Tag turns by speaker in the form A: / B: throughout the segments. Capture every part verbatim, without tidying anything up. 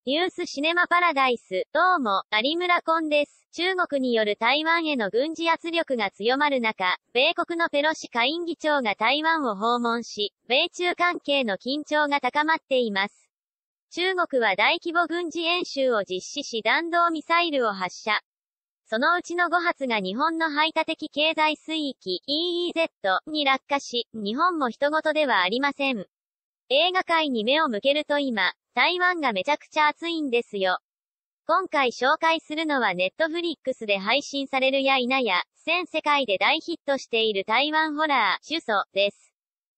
A: ニュースシネマパラダイス、どうも、有村昆です。中国による台湾への軍事圧力が強まる中、米国のペロシ下院議長が台湾を訪問し、米中関係の緊張が高まっています。中国は大規模軍事演習を実施し弾道ミサイルを発射。そのうちのご発が日本の排他的経済水域 イーイーゼット に落下し、日本も人事ではありません。映画界に目を向けると今、台湾がめちゃくちゃ熱いんですよ。今回紹介するのはネットフリックスで配信されるや否や、全世界で大ヒットしている台湾ホラー、主訴です。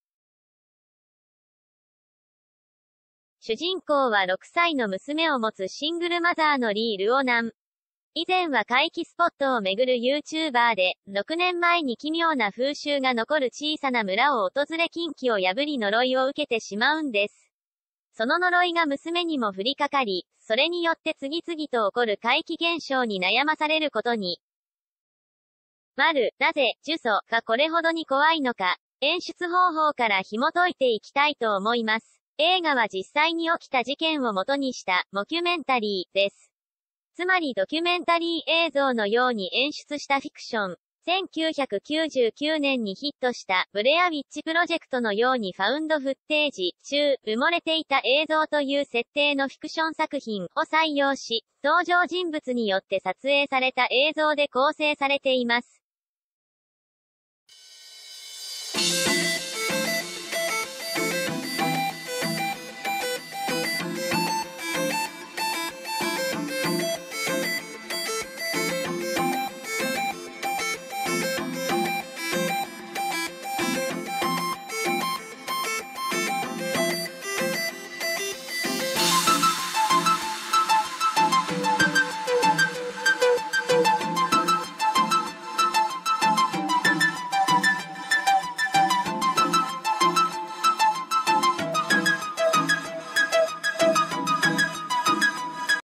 A: 主人公はろくさいの娘を持つシングルマザーのリー・ルオナン。以前は怪奇スポットを巡る YouTuber で、ろくねんまえに奇妙な風習が残る小さな村を訪れ禁忌を破り呪いを受けてしまうんです。その呪いが娘にも降りかかり、それによって次々と起こる怪奇現象に悩まされることに。丸、なぜ、呪詛がこれほどに怖いのか、演出方法から紐解いていきたいと思います。映画は実際に起きた事件を元にしたモキュメンタリーです。つまりドキュメンタリー映像のように演出したフィクション。せんきゅうひゃくきゅうじゅうきゅうねんにヒットしたブレアウィッチプロジェクトのようにファウンドフッテージ中埋もれていた映像という設定のフィクション作品を採用し、登場人物によって撮影された映像で構成されています。